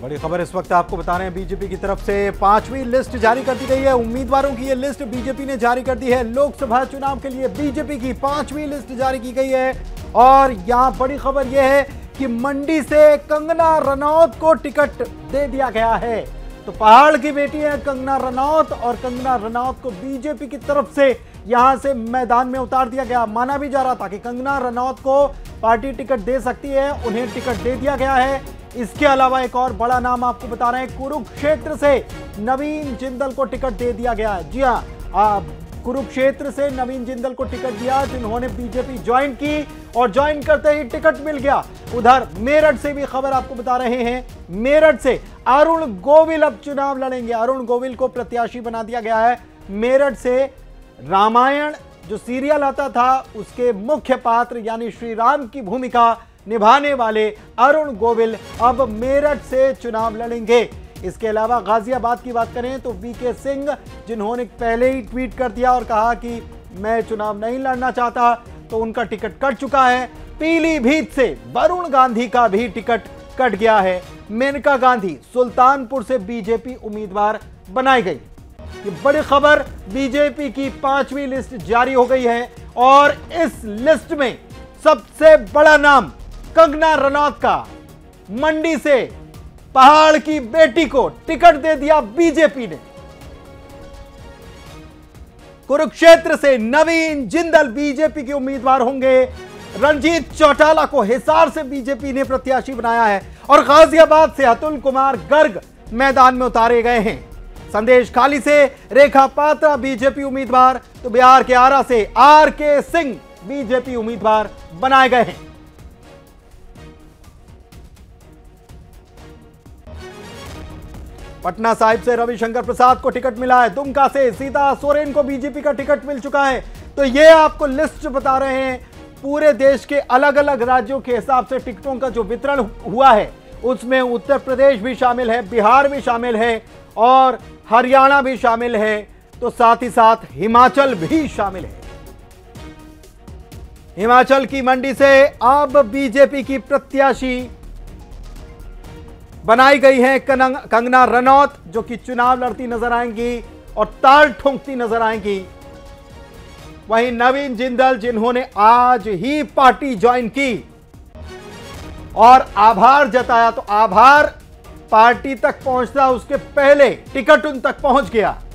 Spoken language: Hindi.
बड़ी खबर इस वक्त आपको बता रहे हैं, बीजेपी की तरफ से 5वीं लिस्ट जारी कर दी गई है। उम्मीदवारों की यह लिस्ट बीजेपी ने जारी कर दी है। लोकसभा चुनाव के लिए बीजेपी की 5वीं लिस्ट जारी की गई है और यहां बड़ी खबर यह है कि मंडी से कंगना रनौत को टिकट दे दिया गया है। तो पहाड़ की बेटी है कंगना रनौत और कंगना रनौत को बीजेपी की तरफ से यहां से मैदान में उतार दिया गया। माना भी जा रहा था कि कंगना रनौत को पार्टी टिकट दे सकती है, उन्हें टिकट दे दिया गया है। इसके अलावा एक और बड़ा नाम आपको बता रहे हैं, कुरुक्षेत्र से नवीन जिंदल को टिकट दे दिया गया है। जी हाँ, कुरुक्षेत्र से नवीन जिंदल को टिकट दिया, जिन्होंने बीजेपी ज्वाइन की और ज्वाइन करते ही टिकट मिल गया। उधर मेरठ से भी खबर आपको बता रहे हैं, मेरठ से अरुण गोविल अब चुनाव लड़ेंगे। अरुण गोविल को प्रत्याशी बना दिया गया है। मेरठ से रामायण जो सीरियल आता था उसके मुख्य पात्र यानी श्री राम की भूमिका निभाने वाले अरुण गोविल अब मेरठ से चुनाव लड़ेंगे। इसके अलावा गाजियाबाद की बात करें तो वीके सिंह, जिन्होंने पहले ही ट्वीट कर दिया और कहा कि मैं चुनाव नहीं लड़ना चाहता, तो उनका टिकट कट चुका है। पीलीभीत से वरुण गांधी का भी टिकट कट गया है। मेनका गांधी सुल्तानपुर से बीजेपी उम्मीदवार बनाई गई। ये बड़ी खबर, बीजेपी की 5वीं लिस्ट जारी हो गई है और इस लिस्ट में सबसे बड़ा नाम कंगना रनौत का। मंडी से पहाड़ की बेटी को टिकट दे दिया बीजेपी ने। कुरुक्षेत्र से नवीन जिंदल बीजेपी के उम्मीदवार होंगे। रंजीत चौटाला को हिसार से बीजेपी ने प्रत्याशी बनाया है और गाजियाबाद से अतुल कुमार गर्ग मैदान में उतारे गए हैं। संदेश खाली से रेखा पात्रा बीजेपी उम्मीदवार, तो बिहार के आरा से आरके सिंह बीजेपी उम्मीदवार बनाए गए हैं। पटना साहिब से रविशंकर प्रसाद को टिकट मिला है। दुमका से सीता सोरेन को बीजेपी का टिकट मिल चुका है। तो ये आपको लिस्ट बता रहे हैं, पूरे देश के अलग अलग राज्यों के हिसाब से टिकटों का जो वितरण हुआ है उसमें उत्तर प्रदेश भी शामिल है, बिहार भी शामिल है और हरियाणा भी शामिल है, तो साथ ही साथ हिमाचल भी शामिल है। हिमाचल की मंडी से अब बीजेपी की प्रत्याशी बनाई गई है कंगना रनौत, जो कि चुनाव लड़ती नजर आएंगी और ताल ठोंकती नजर आएंगी। वहीं नवीन जिंदल, जिन्होंने आज ही पार्टी ज्वाइन की और आभार जताया, तो आभार पार्टी तक पहुंचता उसके पहले टिकट उन तक पहुंच गया।